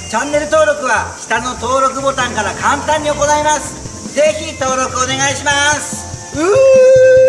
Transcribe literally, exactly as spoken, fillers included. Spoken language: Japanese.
チャンネル登録は下の登録ボタンから簡単に行います。ぜひ登録お願いします。うー